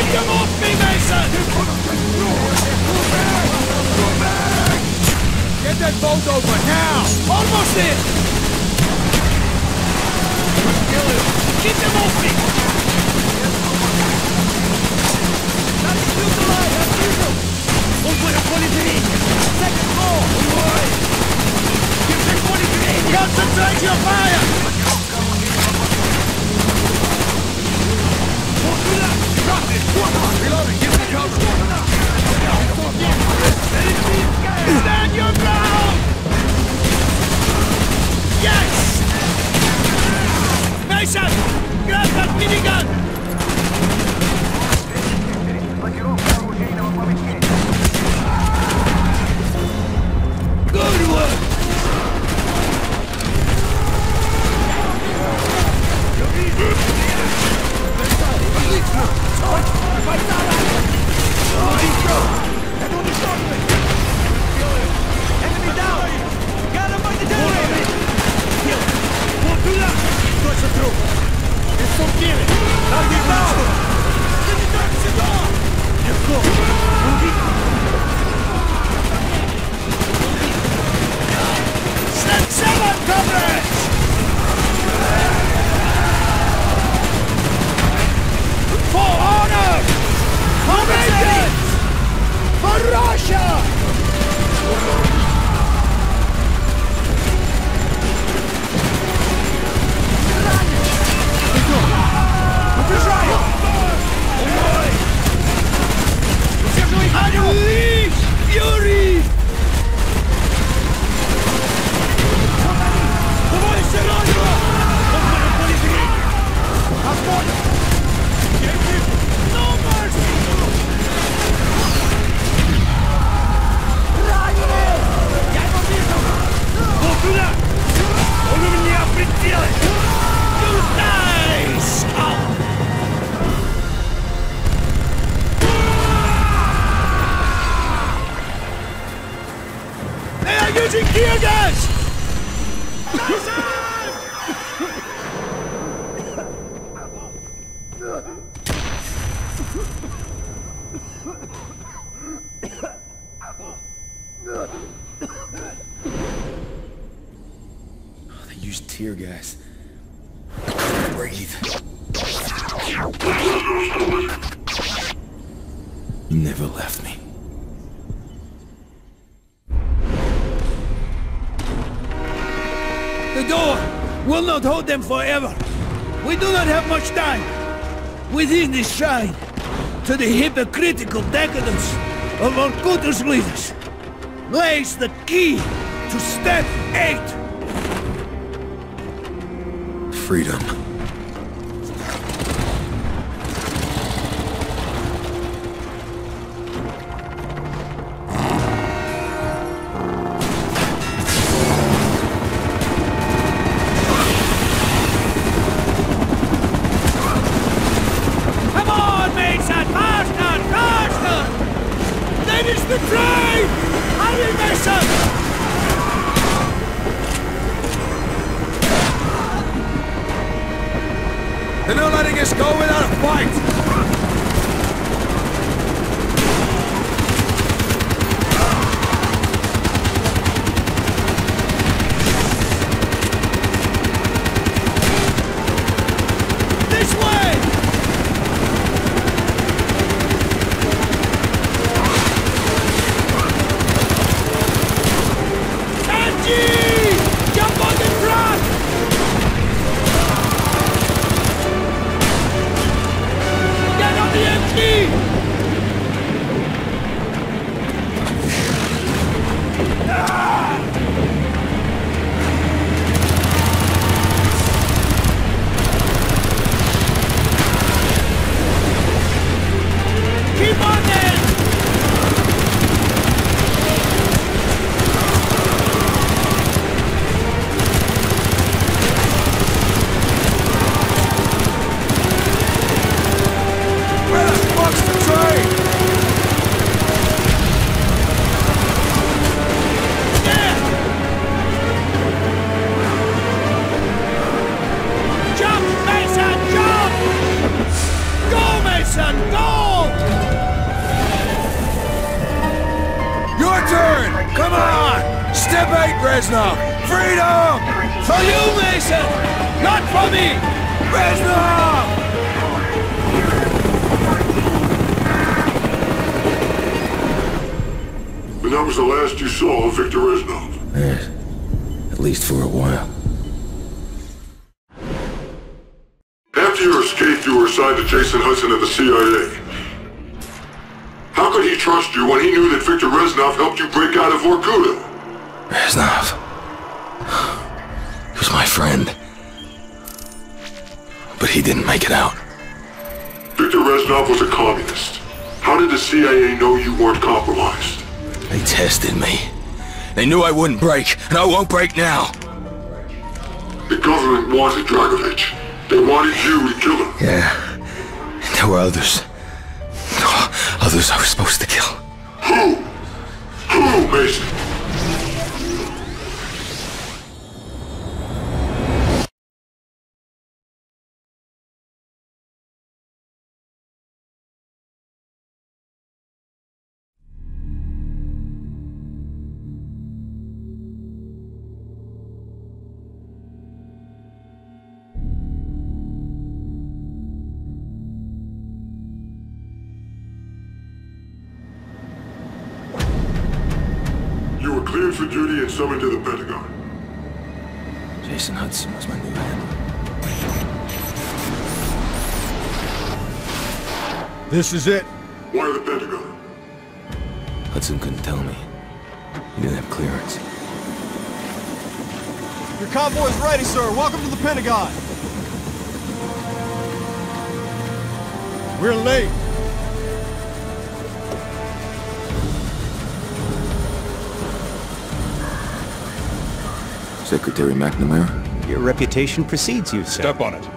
them off me, Mason! Get that boat over now! Almost in! Keep them off me! That's still alive, as usual! Second floor! Concentrate your fire! Reloading, give me cover! Stand your ground! Yes! Mason! Grab that minigun! Good work! Enemy down! Got him by the generator! Точно труп! Лицом деле! Target down! Санитар сюда! Легко! Set 7, comrades! For honor! For vengeance! For Russia! Unleash fury! No mercy! Я его вижу! Вот туда! Он у меня в пределе! You die, scum! They are using tear gas! They used tear gas. I couldn't breathe. You never left me. The door will not hold them forever. We do not have much time. Within this shrine, to the hypocritical decadence of our Kutus leaders, lays the key to step 8. Freedom. Finish the train! Hurry, Mason! They're not letting us go without a fight! This way! Jump on the truck! Mason, go! Your turn! Come on! Step 8, Reznov! Freedom! For you, Mason! Not for me! Reznov! And that was the last you saw of Victor Reznov. Yes. At least for a while. After your escape, you were assigned to Jason Hudson at the CIA. How could he trust you when he knew that Victor Reznov helped you break out of Vorkuta? Reznov. He was my friend. But he didn't make it out. Victor Reznov was a communist. How did the CIA know you weren't compromised? They tested me. They knew I wouldn't break, and I won't break now. The government wanted Dragovich. They wanted you to kill him. Yeah. And there were others. Others I was supposed to kill. Who? Who, Mason? You were cleared for duty and summoned to the Pentagon. Jason Hudson was my new handler. This is it. Why the Pentagon? Hudson couldn't tell me. He didn't have clearance. Your convoy is ready, sir. Welcome to the Pentagon. We're late. Secretary McNamara? Your reputation precedes you, sir. Step on it.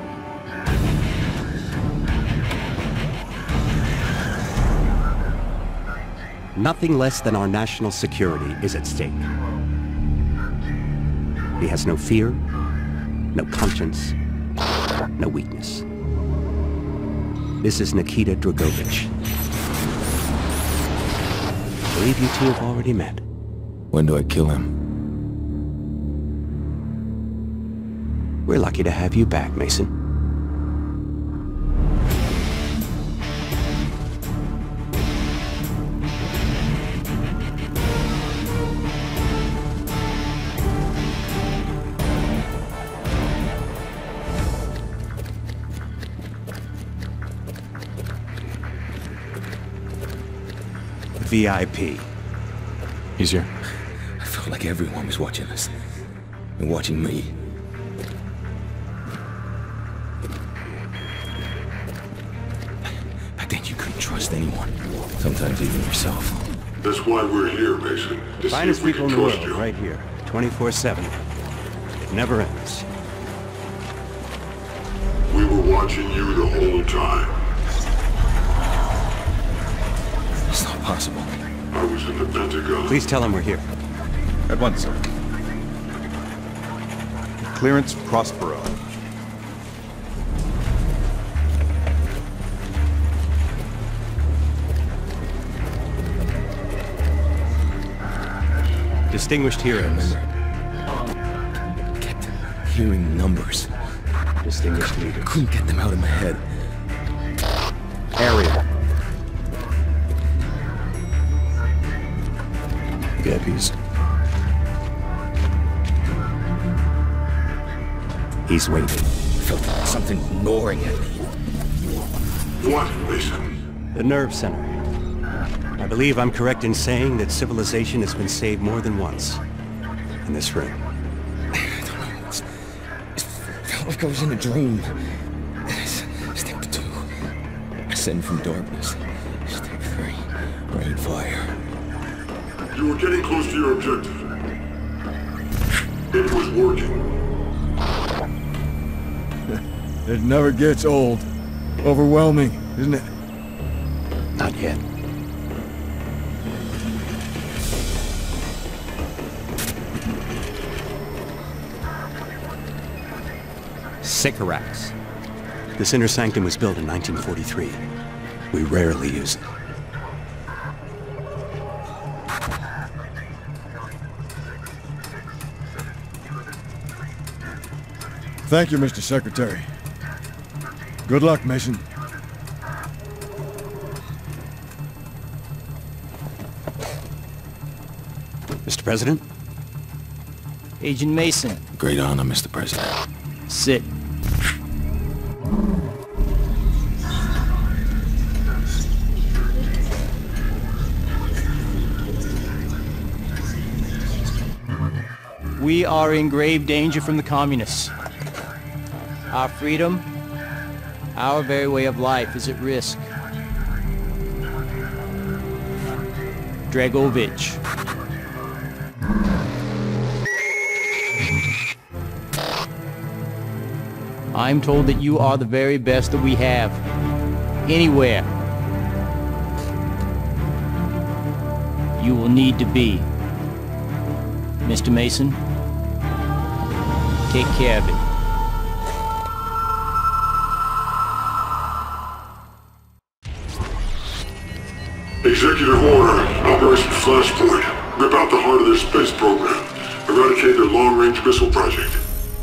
Nothing less than our national security is at stake. He has no fear, no conscience, no weakness. This is Nikita Dragovich. I believe you two have already met. When do I kill him? We're lucky to have you back, Mason. VIP. He's here. I felt like everyone was watching us. And watching me. Back then you couldn't trust anyone. Sometimes even yourself. That's why we're here, Mason. To see Finest if we people can in the trust world, you. right here. 24/7. It never ends. We were watching you the whole time. It's not possible. I was in the Pentagon. Please tell him we're here. At once, sir. Clearance Prospero. Distinguished heroes. I kept hearing numbers. Distinguished leaders. Couldn't get them out of my head. Area. VIPs. He's waiting. I felt something gnawing at me. What, Mason? The nerve center. I believe I'm correct in saying that civilization has been saved more than once. In this room. I don't know. It felt like I was in a dream. Step 2. Ascend from darkness. Step 3. Rain fire. You were getting close to your objective. It was working. It never gets old. Overwhelming, isn't it? Not yet. Sycorax. This inner sanctum was built in 1943. We rarely use it. Thank you, Mr. Secretary. Good luck, Mason. Mr. President? Agent Mason, Great honor, Mr. President. sit. We are in grave danger from the communists. Our freedom, our very way of life is at risk. Dragovich. I'm told that you are the very best that we have. Anywhere. You will need to be. Mr. Mason, take care of it. Executive order, Operation Flashpoint. Rip out the heart of their space program. Eradicate their long-range missile project.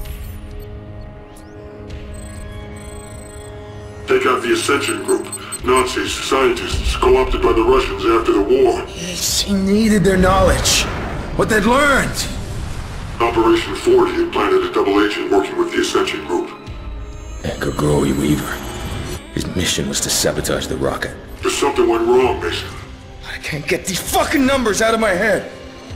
Take out the Ascension Group. Nazis, scientists, co-opted by the Russians after the war. He needed their knowledge. What they'd learned. Operation Ford had planted a double agent working with the Ascension Group. Edgar Growy Weaver. His mission was to sabotage the rocket. But something went wrong, Mason. I can't get these fucking numbers out of my head.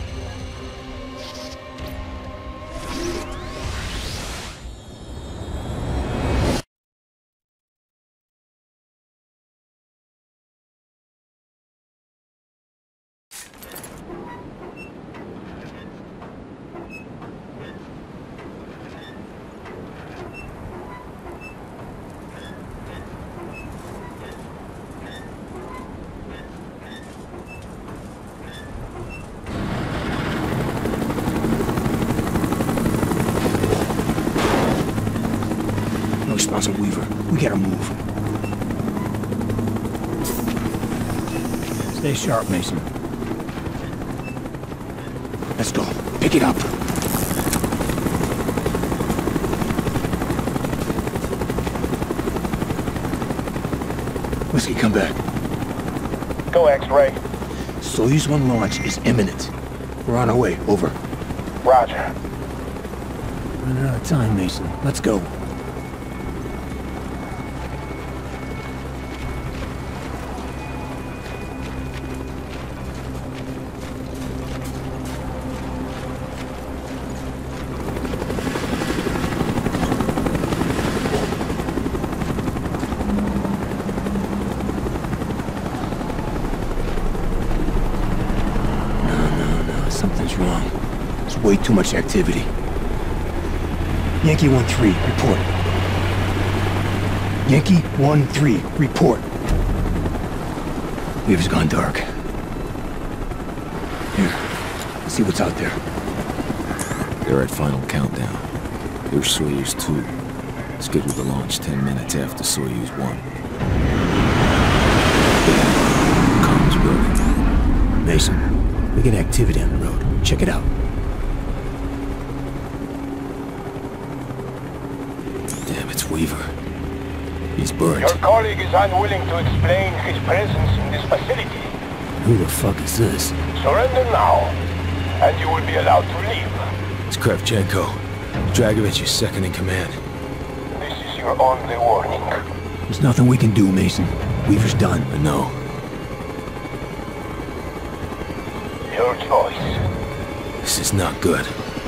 No response on Weaver. We gotta move. Stay sharp, Mason. Let's go. Pick it up. Whiskey, come back. Go, X-Ray. Soyuz 1 launch is imminent. We're on our way. Over. Roger. Running out of time, Mason. Let's go. Something's wrong. There's way too much activity. Yankee 1-3, report. Yankee 1-3, report. Weaver's gone dark. Here, let's see what's out there. They're at final countdown. Here's Soyuz 2. Scheduled to launch 10 minutes after Soyuz 1. Comms broken. Mason, we get activity on the road. Check it out. Damn, it's Weaver. He's burnt. Your colleague is unwilling to explain his presence in this facility. Who the fuck is this? Surrender now, and you will be allowed to leave. It's Kravchenko. Dragovich is second in command. This is your only warning. There's nothing we can do, Mason. Weaver's done. I know. Your choice. This is not good.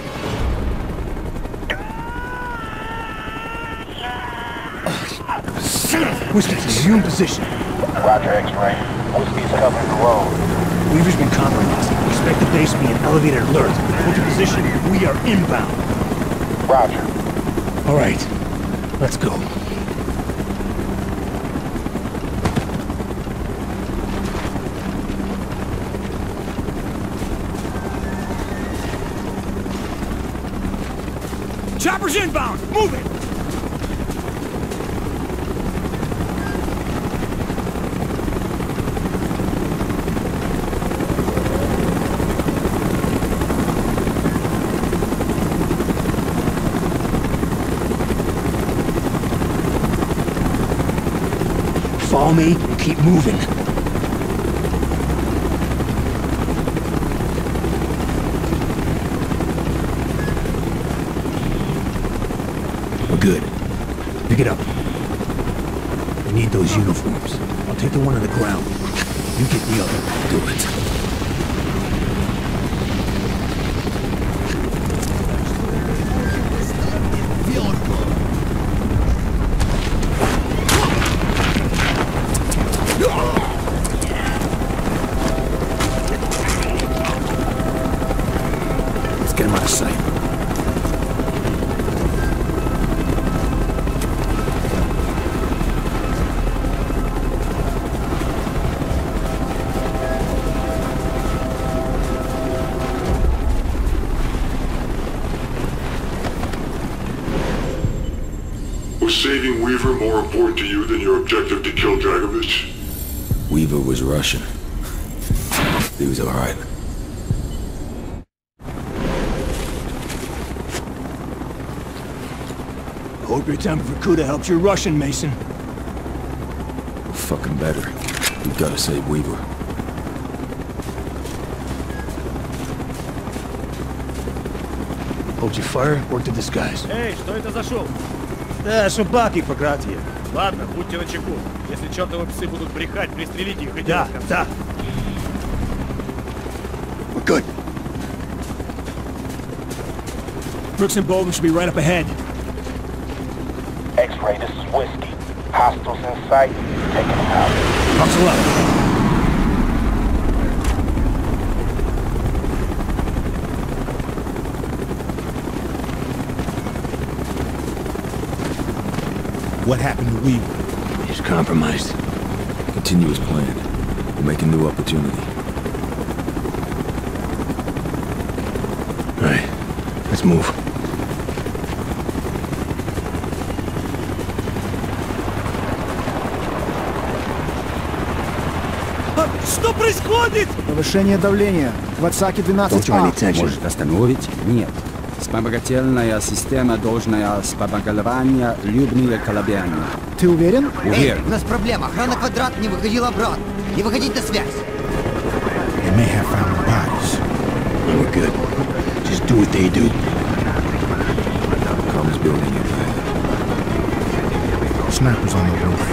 Whiskey, resume position. Roger, X-Ray. Whiskey's covering the road. Weaver's been compromised. Expect the base to be an elevated alert. Hold your position. We are inbound. Roger. All right. Let's go. Chopper's inbound! Move it! Follow me and keep moving. We're good. Pick it up. We need those uniforms. I'll take the one on the ground. You get the other. Do it. Let's get him out of sight. Was saving Weaver more important to you than your objective to kill Dragovich? Weaver was Russian. He was alright. Hope your time for Kuda helps your Russian, Mason. Fucking better. We gotta save Weaver. Hold your fire, work the disguise. Эй, что это за шоу? Да, собаки проклятые. Ладно, будьте начеку. Если чертовы псы будут брехать, пристрелите их и Да, дело в конце. да. We're good. Brooks and Bolden should be right up ahead. X-Ray, this is Whiskey. Hostiles in sight. Taking them out. Hustle up. What happened to Weaver? He's compromised. Continue as planned. We'll make a new opportunity. All right, let's move. Что происходит? Повышение давления. В Отсаке Don't draw any 12А. attention. Может остановить? Нет. Вспомогательная система должна вспомогательная любые колебания. Ты уверен? Уверен. У нас проблема. Охрана Квадрат не выходила обратно. Не выходить на связь. They may have found the bodies. We're good. Just do what they do. Comms building in there. Snipers on the roof.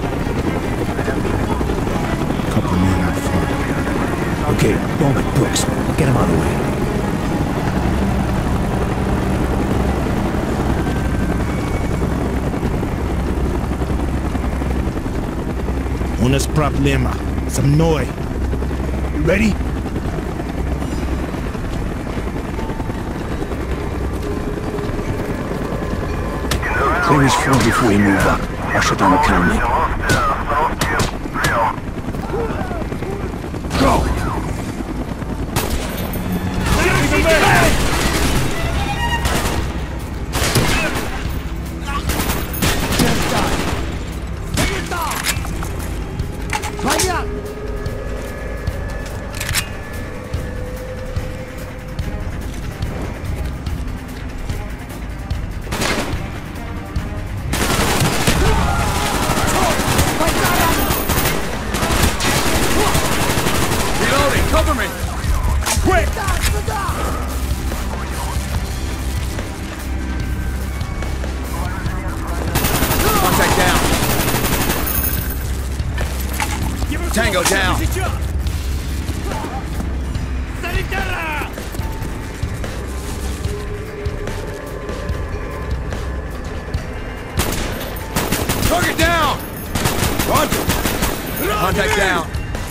Couple men out front. Okay, Bowman, Brooks, get him out of the way. У нас проблема. Со мной. You ready? Clear his floor before we move up. I'll shut down the county. Go! Cover me! Quick! Contact down. Tango down. Target down! Roger. Contact down.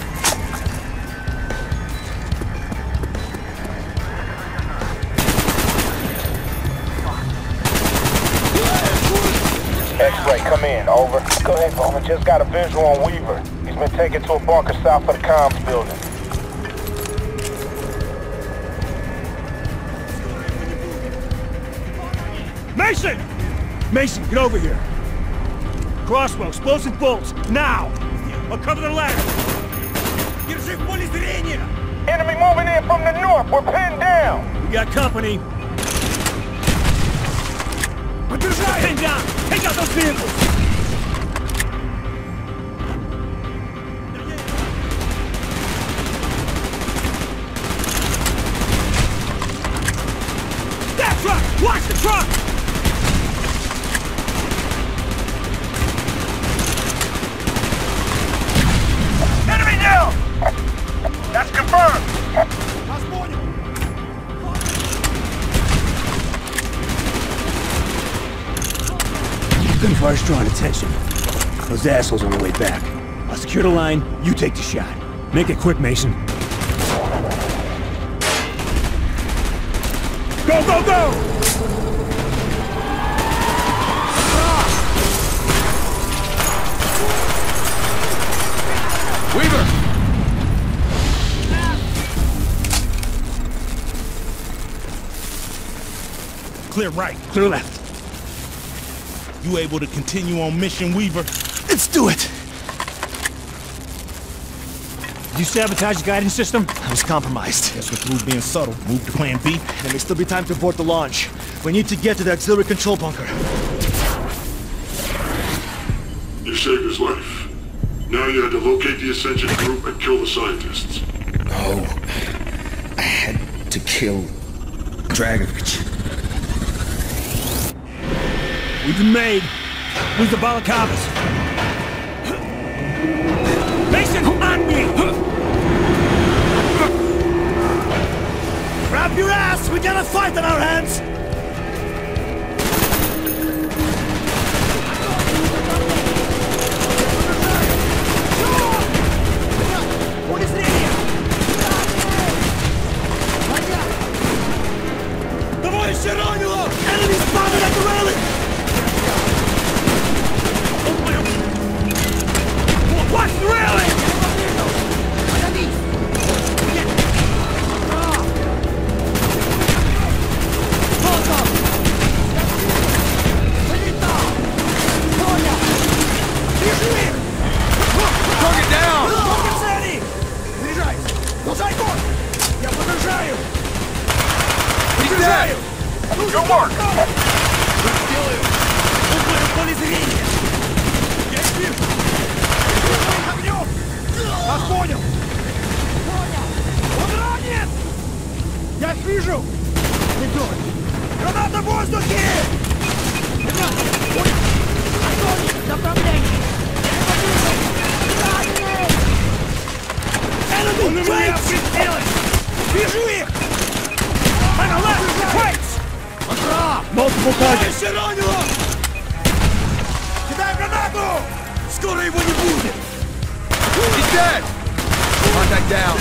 X-Ray, come in. Over. Go ahead, Bowman. Just got a visual on Weaver. He's been taken to a bunker south of the comms building. Mason! Mason, get over here. Crossbow, explosive bolts, now! I'll cover the ladder. Держи в поле зрения! Enemy moving in from the north. We're pinned down. We got company. Pin down! Take out those vehicles! before I was drawing attention. Those assholes on the way back. I'll secure the line, you take the shot. Make it quick, Mason. Go, go, go! Weaver! Clear right. Clear left. You able to continue on mission, Weaver? Let's do it! Did you sabotage the guidance system? I was compromised. Guess we're through being subtle. Move to plan B. There may still be time to abort the launch. We need to get to the auxiliary control bunker. You saved his life. Now you had to locate the Ascension group and kill the scientists. No. I had to kill Dragovich. We've been made. Who's the Balaclavas? Mason, on me! Grab your ass! We got a fight on our hands! Enemy spotted at the railing! Watch the railing! Target down! He's dead! Good work! Вас понял! Он ранен! Я вижу! Граната в воздухе! Направление! Он на меня прицелен! Вижу их! On the left! Wait! Multiple targets! Кидай гранату! Скоро его не будет! He's dead! Contact down.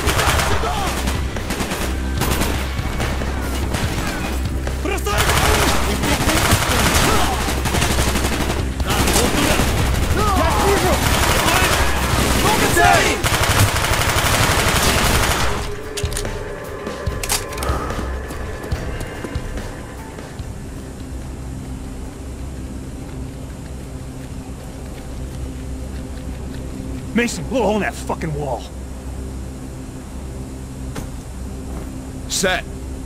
Mason, blow a hole in that fucking wall. Set.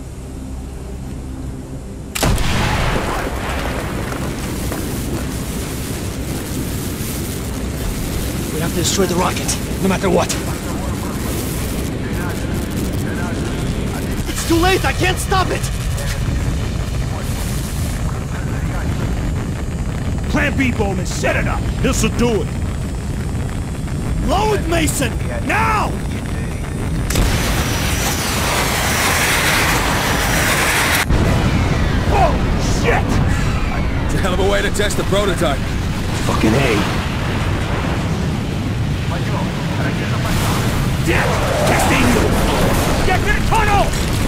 We have to destroy the rocket, no matter what. It's too late, I can't stop it! Plan B, Bowman, set it up. This'll do it. Load, Mason! Now! Oh, shit! It's a hell of a way to test the prototype. Fucking A. Death! Testing you! Get to the tunnel!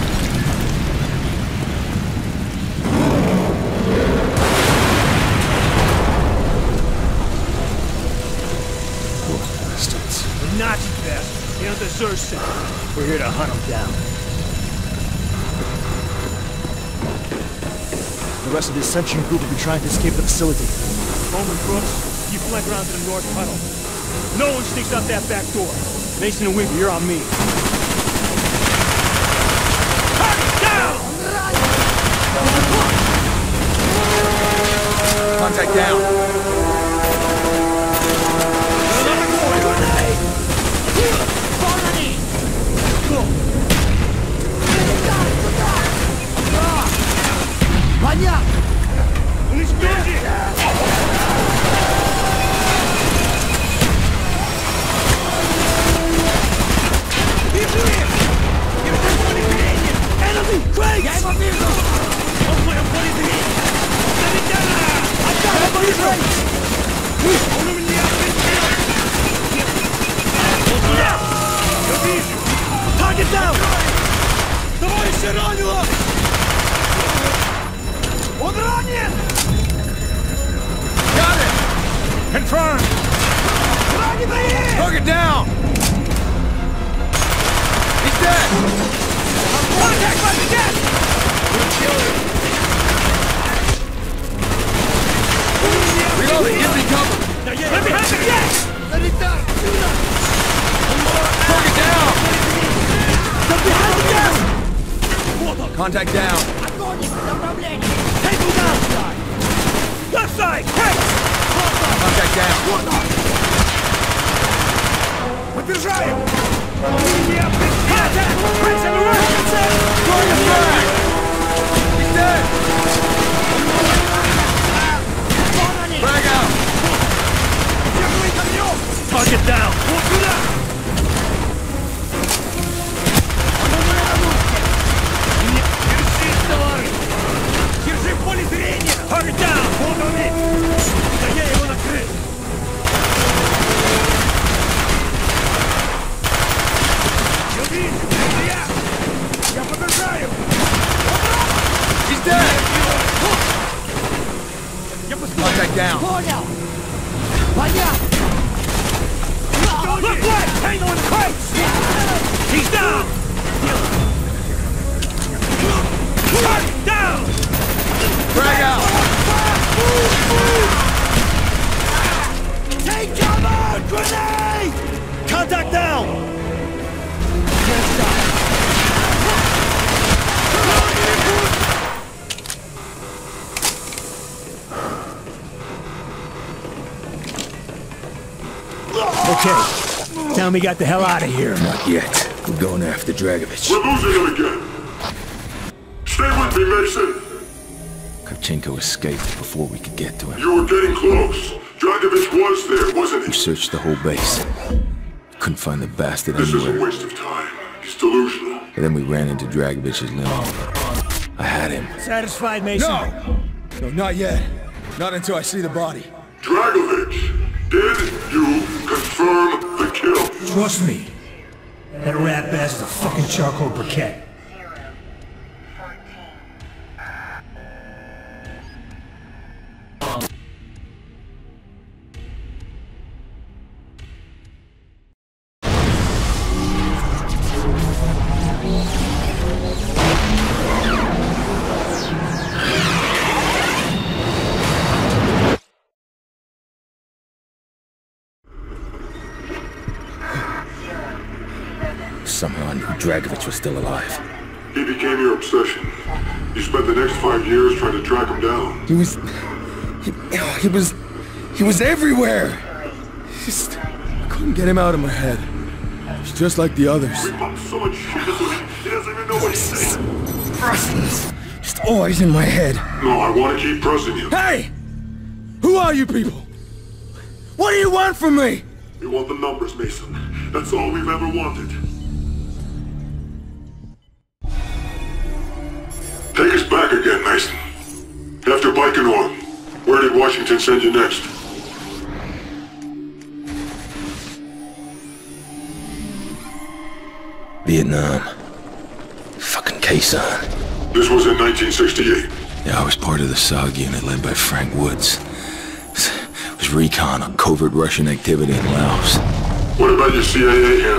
The Nazi bastard. They don't deserve sympathy. We're here to hunt them down. The rest of the Ascension group will be trying to escape the facility. Bowman, Brooks, you flank around to the north tunnel. No one sneaks out that back door. Mason and Weaver, you're on me. Target down! Contact down. Маньяк! Уничтожи! Вижу их! Не в этом поле зрения! Enemy! Крейгс! Я его вижу! Он в моем поле зрения! Заведена! Отдай! Я вижу! down! Товарищ ранило! Он ранен! Got it! Confirmed! Target down! He's dead! Contact by the gas! Reloading, give me cover! Let me have the gas! Target down! Behind the gas! Contact down! Take him down! Left side! Hey! Contact down! Подбежаем! Contact! Prince of emergency! Target back! He's dead! Frag out! Target down! Вот сюда! Держи в поле зрения! Target down! Вот он! Да я его накрыл! Я подражаю! He's dead! Contact down! Понял! Понятно! Look left! Hang on crates! He's down! Target down! Frag out! Take cover! Grenade! Contact down! Okay. Tell me got the hell out of here. Not yet. We're going after Dragovich. We're losing him again. Stay with me, Mason. Kravchenko escaped before we could get to him. You were getting close. Dragovich was there, wasn't We he? searched the whole base. Couldn't find the bastard This is a anywhere. waste of time. He's delusional. And then we ran into Dragovich's limo. I had him. Satisfied, Mason? No! No, not yet. Not until I see the body. Dragovich, did you confirm the kill? Trust me. That rat bast's a fucking charcoal briquette. Somehow I knew Dragovich was still alive. He became your obsession. You spent the next 5 years trying to track him down. He was everywhere! Just, I couldn't get him out of my head. He's just like the others. We pumped so much shit into him, he doesn't even know what he's saying. Restless. Just always in my head. No, I want to keep pressing you. Hey! Who are you people? What do you want from me? We want the numbers, Mason. That's all we've ever wanted. Take us back again, Mason. After Baikonur, where did Washington send you next? Vietnam. Fucking Khe-Sanh. This was in 1968. Yeah, I was part of the SOG unit led by Frank Woods. It was recon on covert Russian activity in Laos. What about your CIA hand?